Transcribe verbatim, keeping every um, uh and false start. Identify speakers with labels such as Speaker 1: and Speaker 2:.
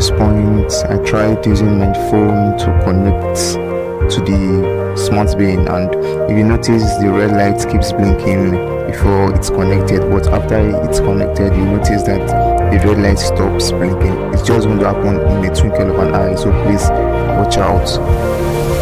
Speaker 1: this point, I tried using my phone to connect to the smart bin, and if you notice, the red light keeps blinking before it's connected, but after it's connected, you notice that the red light stops blinking. It's just going to happen in the twinkle of an eye, so please watch out.